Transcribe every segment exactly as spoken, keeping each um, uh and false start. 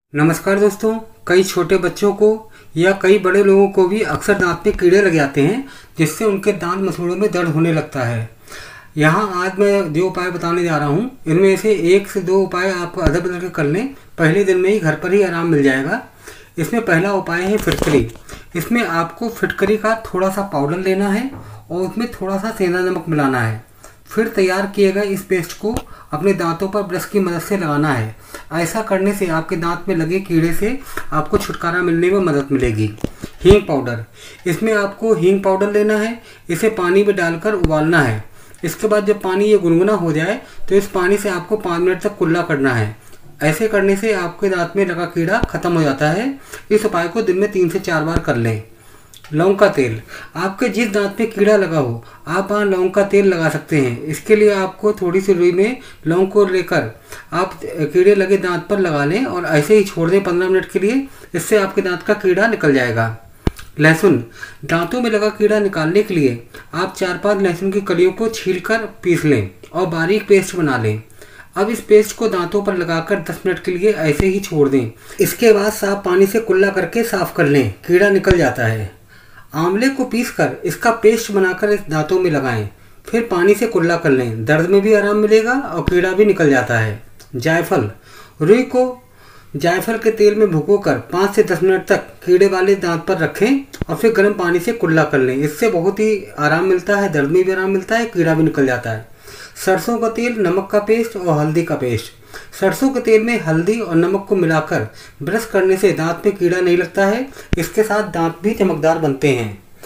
नमस्कार दोस्तों, कई छोटे बच्चों को या कई बड़े लोगों को भी अक्सर दांत में कीड़े लग जाते हैं, जिससे उनके दांत मसूड़ों में दर्द होने लगता है। यहाँ आज मैं जो उपाय बताने जा रहा हूँ, इनमें से एक से दो उपाय आप अदल बदल के कर लें, पहले दिन में ही घर पर ही आराम मिल जाएगा। इसमें पहला उपाय है फिटकरी। इसमें आपको फिटकरी का थोड़ा सा पाउडर लेना है और उसमें थोड़ा सा सेंधा नमक मिलाना है। फिर तैयार किए गए इस पेस्ट को अपने दांतों पर ब्रश की मदद से लगाना है। ऐसा करने से आपके दांत में लगे कीड़े से आपको छुटकारा मिलने में मदद मिलेगी। हींग पाउडर, इसमें आपको हींग पाउडर लेना है, इसे पानी में डालकर उबालना है। इसके बाद जब पानी ये गुनगुना हो जाए तो इस पानी से आपको पाँच मिनट तक कुल्ला करना है। ऐसे करने से आपके दांत में लगा कीड़ा खत्म हो जाता है। इस उपाय को दिन में तीन से चार बार कर लें। लौंग का तेल, आपके जिस दांत में कीड़ा लगा हो आप वहाँ लौंग का तेल लगा सकते हैं। इसके लिए आपको थोड़ी सी रुई में लौंग को लेकर आप कीड़े लगे दांत पर लगा लें और ऐसे ही छोड़ दें पंद्रह मिनट के लिए। इससे आपके दांत का कीड़ा निकल जाएगा। लहसुन, दांतों में लगा कीड़ा निकालने के लिए आप चार पांच लहसुन की कलियों को छीलकर पीस लें और बारीक पेस्ट बना लें। अब इस पेस्ट को दांतों पर लगाकर दस मिनट के लिए ऐसे ही छोड़ दें। इसके बाद साफ पानी से कुल्ला करके साफ कर लें, कीड़ा निकल जाता है। आंवले को पीसकर इसका पेस्ट बनाकर इस दांतों में लगाएं, फिर पानी से कुल्ला कर लें। दर्द में भी आराम मिलेगा और कीड़ा भी निकल जाता है। जायफल, रुई को जायफल के तेल में भिगोकर पाँच से दस मिनट तक कीड़े वाले दांत पर रखें और फिर गर्म पानी से कुल्ला कर लें। इससे बहुत ही आराम मिलता है, दर्द में भी आराम मिलता है, कीड़ा भी निकल जाता है। सरसों का तेल, नमक का पेस्ट और हल्दी का पेस्ट। सरसों के तेल में हल्दी और नमक को मिलाकर ब्रश करने से दांत में कीड़ा नहीं लगता है। इसके साथ दांत भी चमकदार बनते हैं।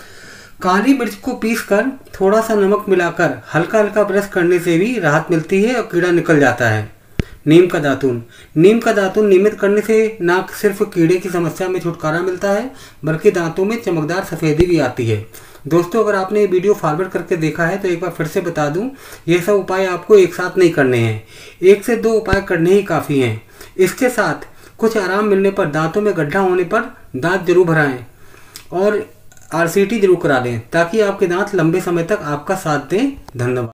काली मिर्च को पीसकर थोड़ा सा नमक मिलाकर हल्का हल्का ब्रश करने से भी राहत मिलती है और कीड़ा निकल जाता है। नीम का दातुन, नीम का दातुन नियमित करने से न सिर्फ कीड़े की समस्या में छुटकारा मिलता है, बल्कि दांतों में चमकदार सफ़ेदी भी आती है। दोस्तों, अगर आपने ये वीडियो फॉरवर्ड करके देखा है तो एक बार फिर से बता दूं, ये सब उपाय आपको एक साथ नहीं करने हैं, एक से दो उपाय करने ही काफ़ी हैं। इसके साथ कुछ आराम मिलने पर, दांतों में गड्ढा होने पर दांत जरूर भराएं और आर सी टी जरूर करा लें, ताकि आपके दांत लंबे समय तक आपका साथ दें। धन्यवाद।